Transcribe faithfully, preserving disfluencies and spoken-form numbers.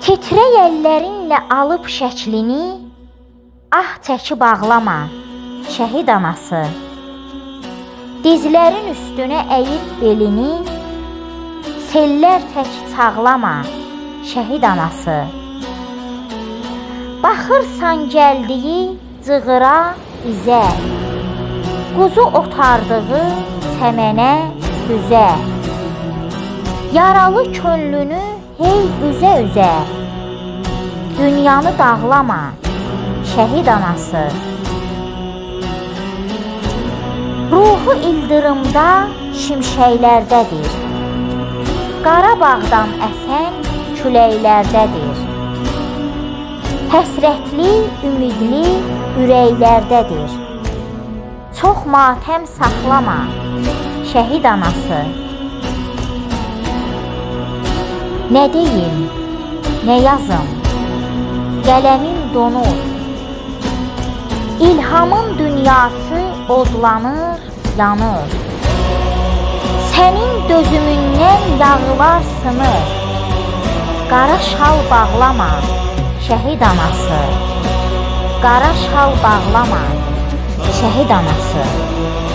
Titrək əllərinlə alıb şəklini, ah çəkib ağlama, şəhid anası. Dizlərin üstünə əyib belini, sellər tək çağlama, şəhid anası. Baxırsan gəldiyi cığıra, izə, quzu otardığı səmənə, düzə. Yaralı könlünü hey üzə-üzə, dünyanı dağlama, şəhid anası. Ruhu ildırımda, şimşəklərdədir, Qarabağdan əsən küləklərdədir. Həsrətli, ümidli ürəklərdədir. Çox matəm saxlama, şəhid anası. Nə deyim, nə yazım, qələmim donur. İlhamın dünyası odlanır, yanır. Sənin dözümündən yağlar sınır. Qara şal bağlama, şəhid anası. Qara şal bağlama, şəhid anası.